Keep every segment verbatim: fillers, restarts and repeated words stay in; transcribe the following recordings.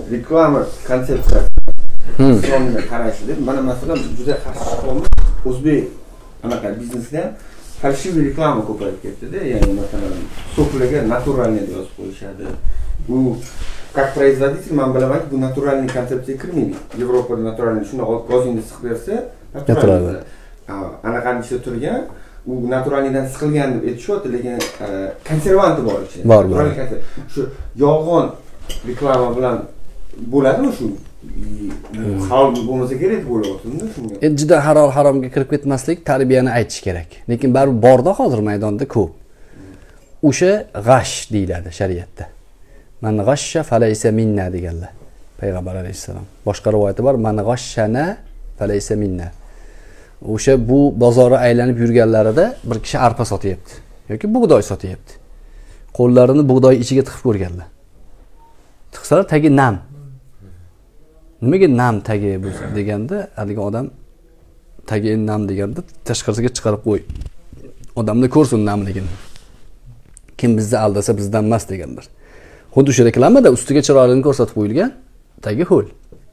reklama konsepsiyasi islomga qarashli deb mana masalan juda qarshi chiqamiz. O'zbek anaqa biznesda falshiviy reklama ko'payib ketdi-da. Ya'ni masalan soklarga naturalniy deb yozib qo'yishadi. Bu как производитель man bilamanki bu naturalniy konsepsiyaga kirmaydi. Yevropada naturalniy shuni g'ozingizni siqib bersa, naturalniy. Anaqani ichida turgan u naturalniydan siqilgan deb aytishyapti, lekin konservanti bor ichida. Bor, bor. Shu yolg'on reklama bilan bo'ladimi shu? Halol bo'lmasa kerak bo'lyapti-da shunga. Endi juda halol haromga kirib ketmaslik, tarbiyani aytish kerak. Lekin baribir borda hozir maydonda ko'p. O'sha g'ash deyiladi shariatda. Man g'ashsha falaysa minna deganlar. Payg'ambar alayhisalom. Boshqa rivoyati bor, man g'ashshana falaysa minna. O'sha bu bozorga aylanib yurganlarida bir kishi arpa sotyapti yoki bug'doy sotyapti. Qo'llarini bug'doy ichiga tiqib ko'rganlar. Tiqsalar tagi nam. Nimaga nam tagi bu deganda, haligi odam tagi nam deganda tashqarisiga chiqarib qo'y. Odamni ko'rsin namligini. Kim bizni aldasa bizdan emas deganlar. Xuddi shu reklamada ustiga chiroyligini ko'rsatib qo'yilgan, tagi ho'l.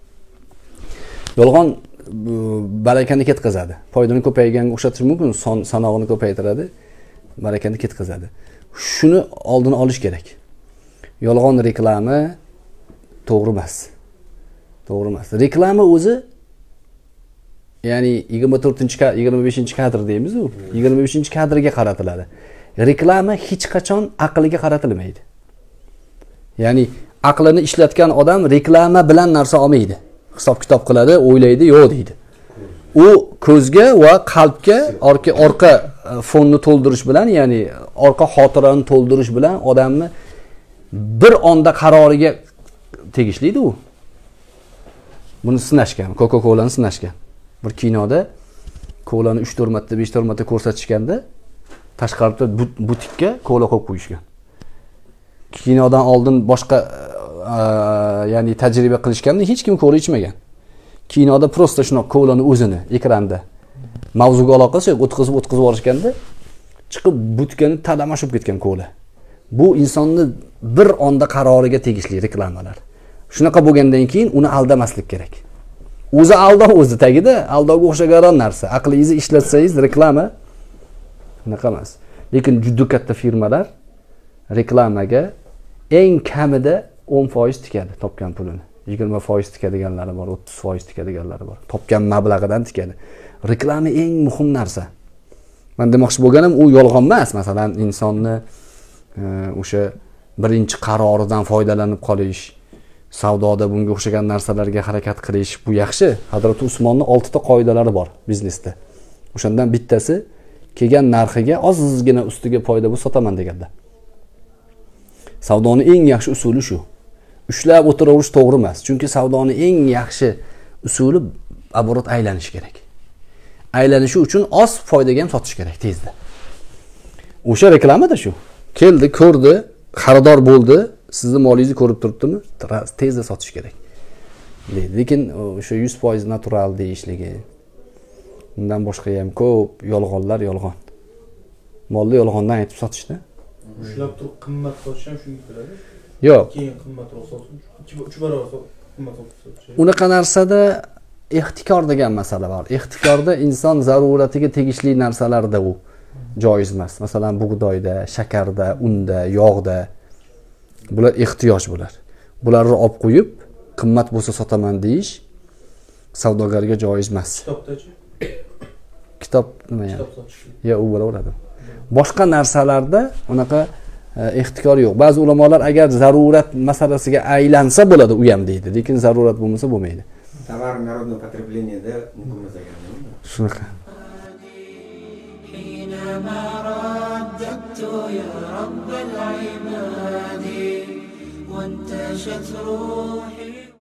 Yolg'on barakani ketkazadi. Foydani ko'payganga o'xshatish mumkin, son sanog'ini ko'paytiradi, barakani ketkazadi. Shuni oldini olish kerak. Yolg'on reklama to'g'ri emas. To'g'ri emas. Reklama o'zi ya'ni yigirma to'rtinchi yigirma beshinchi kadr deymiz u. yigirma beshinchi kadrga qaratiladi. Reklama hech qachon aqliga qaratilmaydi. Ya'ni aqlini ishlatgan odam reklama bilan narsa olmaydi. Hisob-kitob qiladi, o'ylaydi, yo'q deydi. U ko'zga va qalbga orqa orqa fonni to'ldirish bilan, ya'ni orqa xotirani to'ldirish bilan odamni bir onda qaroriga tegishlidir u. Buni sinashgan, Coca-Cola'ni sinashgan. Bir kinoda kolani uch to'rt marta, besh to'rt marta ko'rsatishganda tashqarida butikka kola qo'yib qo'yishgan. Kinodan oldin boshqa ya'ni tajriba qilishganda hech kim kola ichmagan. Kinoda prosta shunaqa kolani o'zini ekranda mavzuga aloqasi yo'q, o'tkazib o'tkazib yorishganda chiqib butkani tadamashib ketgan kola. Bu insonni bir onda qaroriga tegishli reklamalar. Shunaqa bo'lgandan keyin uni aldamaslik kerak. O'zi aldov o'zi tagida, aldovga o'xshagan narsa. Aqlingizni ishlatsangiz reklama unaqa emas. Lekin juda katta firmalar reklamaga eng kamida o'n foiz tikadi topgan pulini. yigirma foiz tikadiganlari bor, o'ttiz foiz tikadiganlari bor. Topgan mablag'idan tikadi. Reklama eng muhim narsa. Men demoqchi bo'lganim u yolg'on emas. Masalan, insonni o'sha birinchi qaroridan foydalanib qolish, savdoda bunga o'xshagan narsalarga harakat qilish bu yaxshi. Hazrat Usmonning oltita qoidalari bor biznesda. O'shandan bittasi kelgan narxiga ozgina ustiga foyda bu sotaman deganlar. Savdoning eng yaxshi usuli shu. Ushlab o'tiraverish to'g'ri emas. Chunki savdoning eng yaxshi usuli aborot aylanish kerak. Aylanishi uchun oz foydaga ham sotish kerak tezda. O'sha reklamada shu. Keldi, ko'rdi, xaridor bo'ldi, sizni molingizni ko'rib turibdimi? Tezda sotish kerak. Lekin o'sha yuz foiz natural deyishligi. Undan boshqa ham ko'p yolg'onlar yolg'on. Molni yolg'ondan aytib sotishdi. Ushlab turib qimmat sotish ham shunga kiradi. Yo'q. Keyin qimmatroq sotish, uch barobar qimmatroq sotish. Unaqa narsada ehtikor degan masala bor. Ehtikorda inson zaruratiga tegishli narsalarda u joiz emas. Masalan, bug'doyda, shakarda, unda, yog'da bular ehtiyoj bular. Bularni olib qo'yib, qimmat bo'lsa sotaman deyish savdogarga joiz emas. Kitobdachi? Kitob nima yani? Kitob sotish. Ya, u bo'laveradi. Boshqa narsalarda unaqa ehtikor yo'q. Ba'zi ulamolar agar zarurat masalasiga aylansa bo'ladi, u ham deydi, lekin zarurat bo'lmasa bo'lmaydi. Tovar народного потреблениеda mumkin emas ekan. Shunaqa. حينما رددت يا رب العباد وانتشت روحي